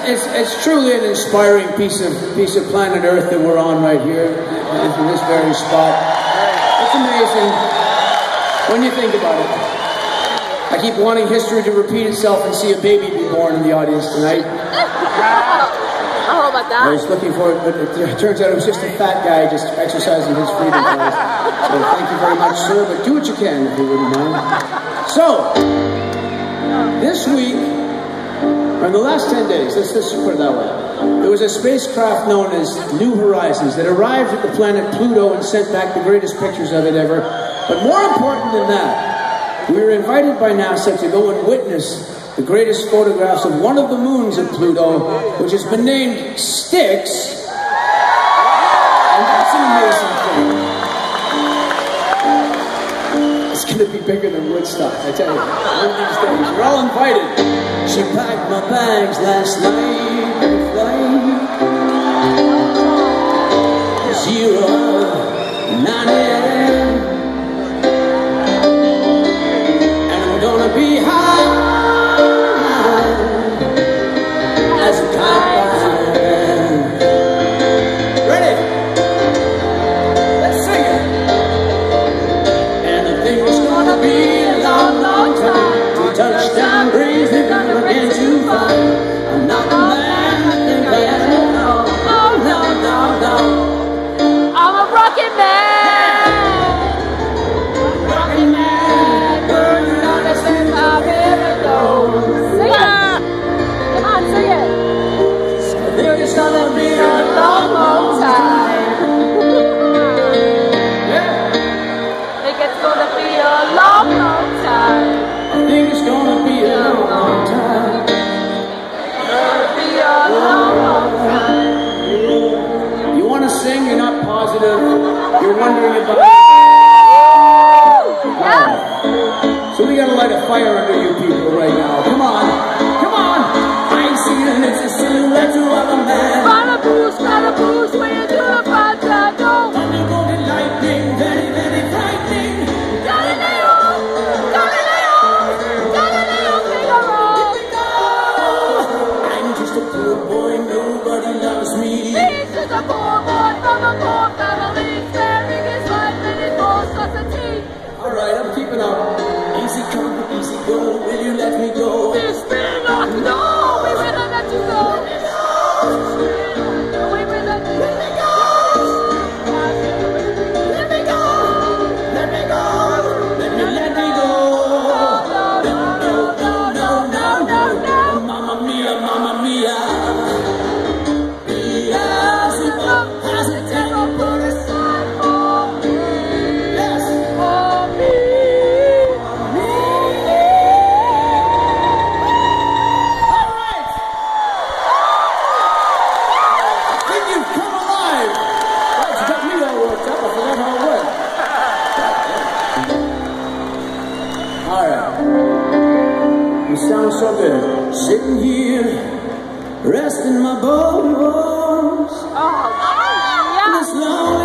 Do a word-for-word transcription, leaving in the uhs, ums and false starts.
it's, it's truly an inspiring piece of, piece of planet Earth that we're on right here, in this very spot. It's amazing when you think about it. I keep wanting history to repeat itself and see a baby be born in the audience tonight. Oh, about that. I was looking for it, but it turns out it was just a fat guy just exercising his freedom for us. So thank you very much, sir, but do what you can if you wouldn't mind. So, this week, or in the last ten days, let's just put it that way, there was a spacecraft known as New Horizons that arrived at the planet Pluto and sent back the greatest pictures of it ever. But more important than that, we were invited by NASA to go and witness the greatest photographs of one of the moons of Pluto, which has been named Styx. And that's an amazing thing. It's going to be bigger than Woodstock, I tell you. One of these days, you're all invited. She packed my bags last night for the flight. Zero, nine a m And I'm gonna be high as a kite. Ready? Let's sing it. And I think it's gonna be a long, long time to touchdown breeze if I'm again to find I'm not the man I think I am. No, no, no, no. I'm a rocket man. Rockin' man, burning on the same I've ever known. Sing it. Come on, sing it. I think it's gonna be a long, long time. Yeah. Think it's gonna be a long, long time. I think it's gonna be a long, long time. Gonna be a long, long time. You want to sing, you're not positive, you're wondering about it. Yeah. So we gotta light a fire under you people right now. Come on, come on. I ain't singing, it's a silhouette of a man. Gotta boost, gotta boost, when you do the part that go. Thunder, golden lightning, very, very frightening. Galileo, Galileo, Galileo, Figaro. I'm just a poor boy, nobody loves me. He's just a poor boy from a poor family, sparing his life and his monstrosity. Alright, I'm keeping up. Easy come, easy go, will you let me go? This will not, no, we will not let you go. We will not let you go. Let me go! Let me go! Let me, let me go! No, no, no, no, no, no, no, no. Mamma mia, mamma mia! Yes, it has it ever put aside for me? Yes! For me. Alright! I think you've come alive! Well, it's got me all worked up, I forgot how it went. Alright. You sound so good. Sitting here, resting my bones. Oh, This yeah. lonely